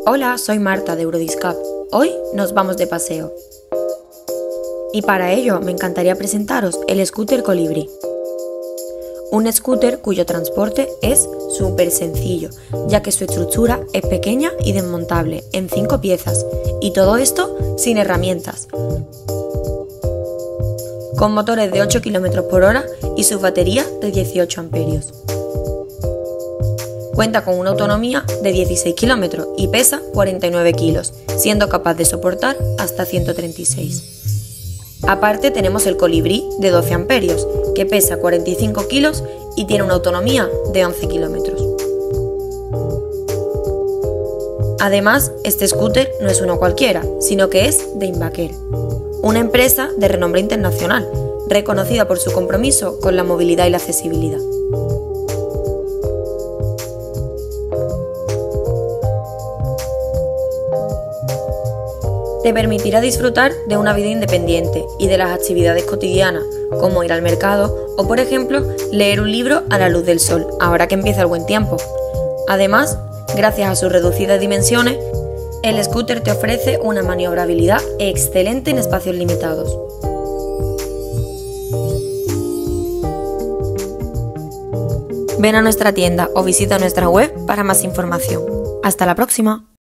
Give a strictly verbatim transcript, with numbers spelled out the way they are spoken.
Hola, soy Marta de Eurodiscap. Hoy nos vamos de paseo. Y para ello me encantaría presentaros el scooter Colibrí. Un scooter cuyo transporte es súper sencillo, ya que su estructura es pequeña y desmontable en cinco piezas, y todo esto sin herramientas. Con motores de ocho kilómetros por hora y su batería de dieciocho amperios. Cuenta con una autonomía de dieciséis kilómetros y pesa cuarenta y nueve kilos, siendo capaz de soportar hasta ciento treinta y seis. Aparte tenemos el Colibrí de doce amperios, que pesa cuarenta y cinco kilos y tiene una autonomía de once kilómetros. Además, este scooter no es uno cualquiera, sino que es de Invaquer, una empresa de renombre internacional, reconocida por su compromiso con la movilidad y la accesibilidad. Te permitirá disfrutar de una vida independiente y de las actividades cotidianas, como ir al mercado o, por ejemplo, leer un libro a la luz del sol, ahora que empieza el buen tiempo. Además, gracias a sus reducidas dimensiones, el scooter te ofrece una maniobrabilidad excelente en espacios limitados. Ven a nuestra tienda o visita nuestra web para más información. ¡Hasta la próxima!